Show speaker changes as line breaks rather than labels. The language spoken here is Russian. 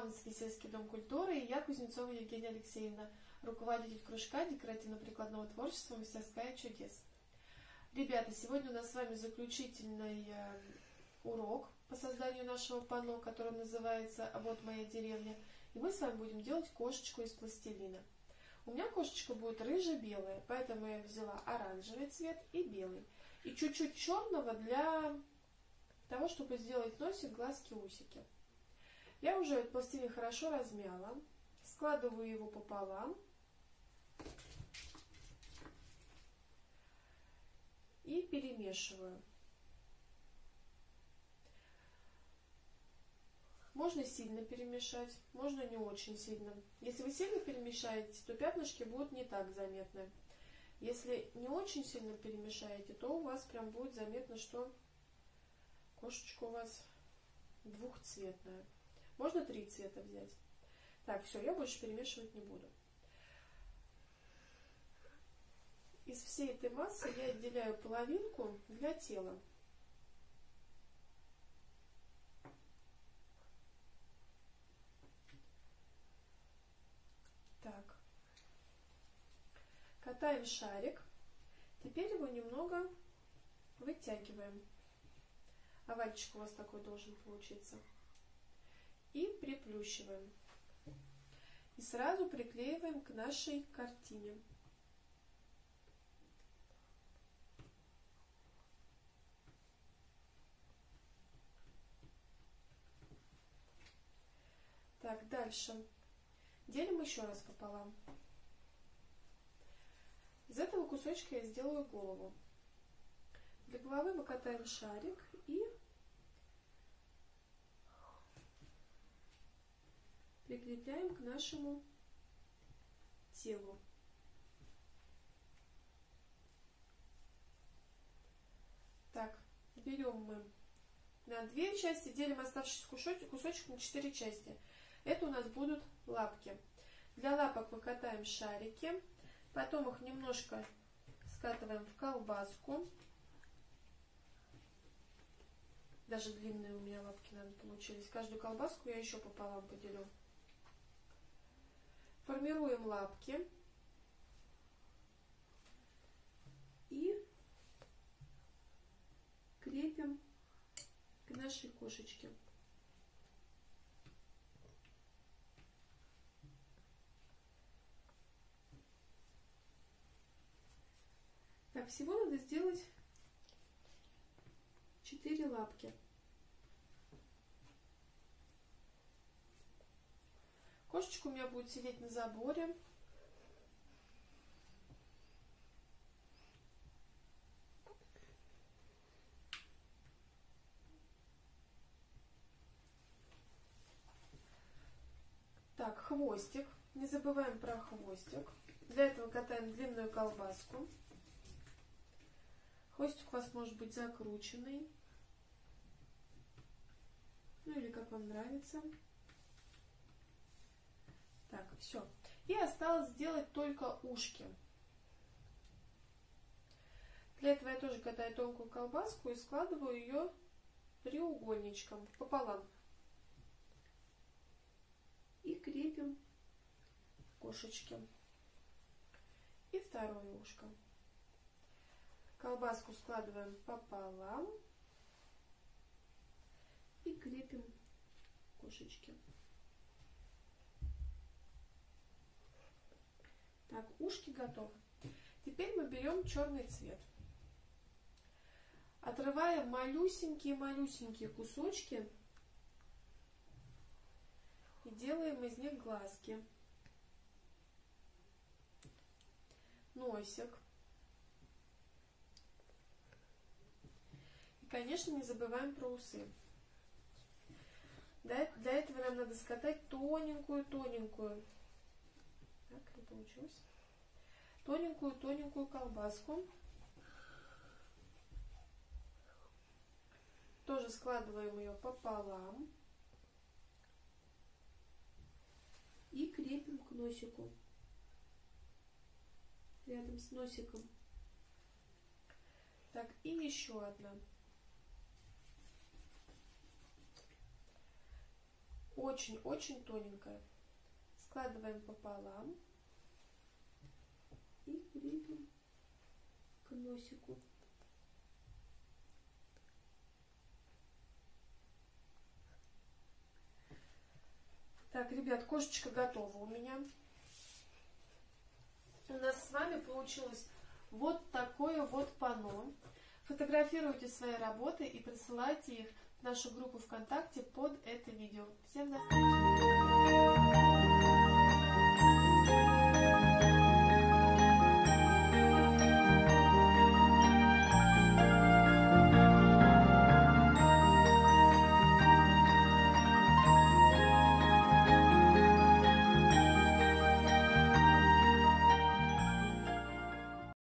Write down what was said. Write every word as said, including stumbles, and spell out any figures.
Ивановский сельский дом культуры, и я, Кузнецова Евгения Алексеевна, руководитель кружка декоративно-прикладного творчества «Мастерская чудес». Ребята, сегодня у нас с вами заключительный урок по созданию нашего панно, которое называется «Вот моя деревня», и мы с вами будем делать кошечку из пластилина. У меня кошечка будет рыже-белая, поэтому я взяла оранжевый цвет и белый, и чуть-чуть черного для того, чтобы сделать носик, глазки, усики. Я уже этот пластилин хорошо размяла, складываю его пополам и перемешиваю. Можно сильно перемешать, можно не очень сильно. Если вы сильно перемешаете, то пятнышки будут не так заметны. Если не очень сильно перемешаете, то у вас прям будет заметно, что кошечка у вас двухцветная. Можно три цвета взять. Так, все, я больше перемешивать не буду. Из всей этой массы я отделяю половинку для тела. Так. Катаем шарик. Теперь его немного вытягиваем. Овальчик у вас такой должен получиться. И приплющиваем. И сразу приклеиваем к нашей картине. Так, дальше. Делим еще раз пополам. Из этого кусочка я сделаю голову. Для головы мы катаем шарик и прикрепляем к нашему телу. Так, берем мы на две части, делим оставшийся кусочек, кусочек на четыре части. Это у нас будут лапки. Для лапок мы катаем шарики, потом их немножко скатываем в колбаску. Даже длинные у меня лапки, наверное, получились. Каждую колбаску я еще пополам поделю. Формируем лапки и крепим к нашей кошечке. Так, всего надо сделать четыре лапки. Кошечка у меня будет сидеть на заборе. Так, хвостик. Не забываем про хвостик. Для этого катаем длинную колбаску. Хвостик у вас может быть закрученный. Ну или как вам нравится. Так, все. И осталось сделать только ушки. Для этого я тоже катаю тонкую колбаску и складываю ее треугольничком пополам. И крепим кошечки. И второе ушко. Колбаску складываем пополам и крепим кошечки. Так, ушки готовы. Теперь мы берем черный цвет. Отрываем малюсенькие-малюсенькие кусочки и делаем из них глазки, носик. И, конечно, не забываем про усы. Для этого нам надо скатать тоненькую-тоненькую. Так, не получилось. Тоненькую-тоненькую колбаску. Тоже складываем ее пополам. И крепим к носику. Рядом с носиком. Так, и еще одна. очень-очень тоненькая. Складываем пополам и крепим к носику. Так, ребят, кошечка готова у меня. У нас с вами получилось вот такое вот панно. Фотографируйте свои работы и присылайте их в нашу группу ВКонтакте под это видео. Всем до встречи!